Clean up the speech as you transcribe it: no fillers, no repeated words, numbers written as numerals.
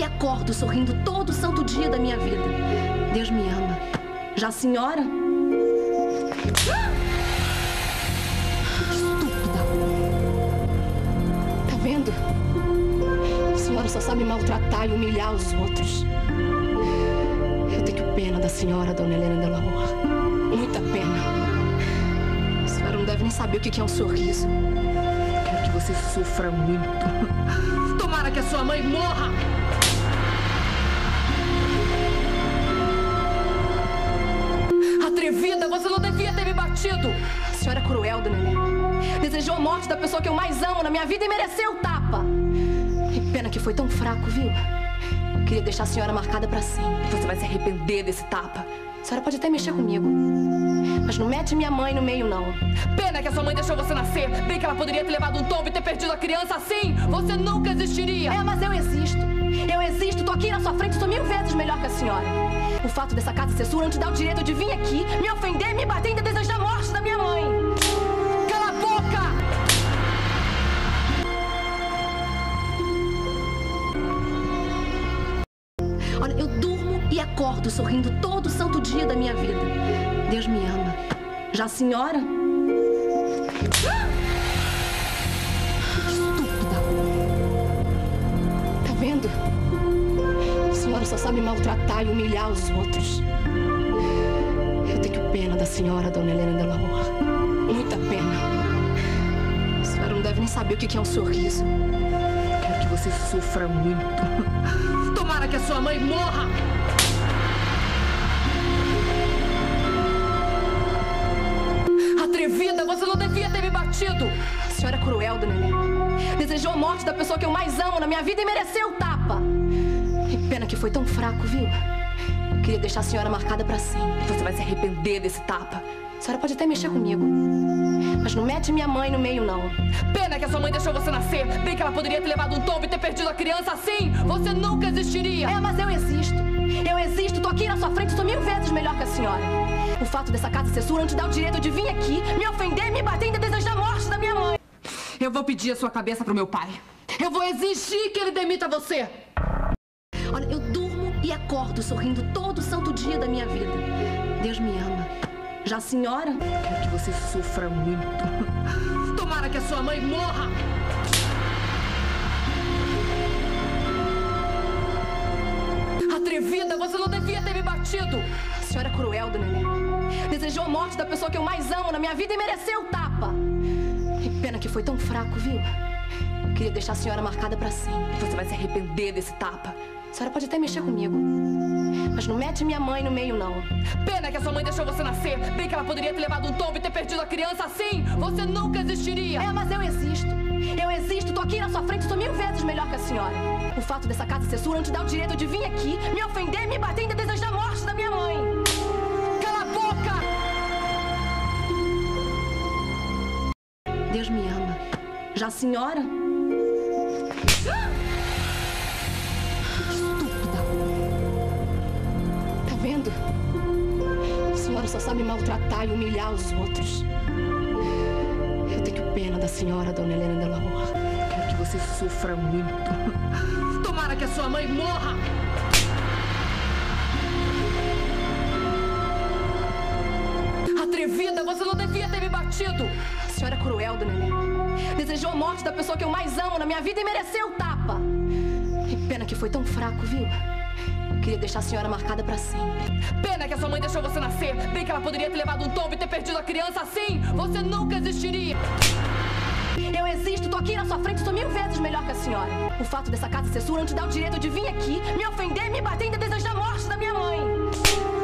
acordo sorrindo todo santo dia da minha vida. Deus me ama. Já a senhora? Estúpida. Tá vendo? A senhora só sabe maltratar e humilhar os outros. Eu tenho pena da senhora, dona Helena del Amor. Muita pena. A senhora não deve nem saber o que é um sorriso. Quero que você sofra muito. Tomara que a sua mãe morra! Atrevida, você não devia ter me batido! A senhora é cruel, dona Helena. Desejou a morte da pessoa que eu mais amo na minha vida e mereceu o tapa. Que pena que foi tão fraco, viu? Eu queria deixar a senhora marcada pra sempre. Você vai se arrepender desse tapa. A senhora pode até mexer comigo, mas não mete minha mãe no meio, não. Pena que a sua mãe deixou você nascer. Bem que ela poderia ter levado um tombo e ter perdido a criança assim. Você nunca existiria. É, mas eu existo. Eu existo, tô aqui na sua frente, sou 1000 vezes melhor que a senhora. O fato dessa casa ser sua não te dá o direito de vir aqui, me ofender, me bater e ainda desejar a morte da minha mãe. Cala a boca! Olha, eu durmo e acordo sorrindo todo santo dia da minha vida. Deus me ama. Já a senhora? Estúpida. Tá vendo? A senhora só sabe maltratar e humilhar os outros. Eu tenho pena da senhora, dona Helena del Amor. Muita pena. A senhora não deve nem saber o que é um sorriso. Quero que você sofra muito. Tomara que a sua mãe morra! Atrevida, você não devia ter me batido! A senhora é cruel, dona Helena. Desejou a morte da pessoa que eu mais amo na minha vida e mereceu o tapa. Que pena que foi tão fraco, viu? Eu queria deixar a senhora marcada pra sempre. Você vai se arrepender desse tapa. A senhora pode até mexer comigo, mas não mete minha mãe no meio, não. Pena que a sua mãe deixou você nascer. Bem que ela poderia ter levado um tombo e ter perdido a criança assim. Você nunca existiria. É, mas eu existo. Eu existo, tô aqui na sua frente, sou 1000 vezes melhor que a senhora. O fato dessa casa ser sua não te dá o direito de vir aqui, me ofender, me bater e ainda desejar a morte da minha mãe. Eu vou pedir a sua cabeça pro meu pai. Eu vou exigir que ele demita você. Olha, eu durmo e acordo sorrindo todo santo dia da minha vida. Deus me ama. Já a senhora? Quero que você sofra muito. Tomara que a sua mãe morra! Atrevida, você não devia ter me batido! A senhora é cruel, dona Helena. Desejou a morte da pessoa que eu mais amo na minha vida e mereceu o tapa. Que pena que foi tão fraco, viu? Eu queria deixar a senhora marcada pra sempre. Você vai se arrepender desse tapa. A senhora pode até mexer comigo, mas não mete minha mãe no meio, não. Pena que a sua mãe deixou você nascer. Bem que ela poderia ter levado um tombo e ter perdido a criança assim. Você nunca existiria. É, mas eu existo. Eu existo, tô aqui na sua frente, sou 1000 vezes melhor que a senhora. O fato dessa casa ser sua não te dá o direito de vir aqui, me ofender, me bater e ainda desejar a morte da minha mãe. Cala a boca! Deus me ama. Já a senhora? Estúpida. Tá vendo? A senhora só sabe maltratar e humilhar os outros. Eu tenho pena da senhora, dona Helena del Amor. Quero que você sofra muito. Tomara que a sua mãe morra! Atrevida, você não devia ter me batido! A senhora é cruel, dona Helena. Desejou a morte da pessoa que eu mais amo na minha vida e mereceu o tapa. Que pena que foi tão fraco, viu? Eu queria deixar a senhora marcada pra sempre. Pena que a sua mãe deixou você nascer. Bem que ela poderia ter levado um tombo e ter perdido a criança assim. Você nunca existiria. Eu existo, tô aqui na sua frente, sou 1000 vezes melhor que a senhora. O fato dessa casa ser sua não te dá o direito de vir aqui, me ofender, me bater e ainda desejar a morte da minha mãe.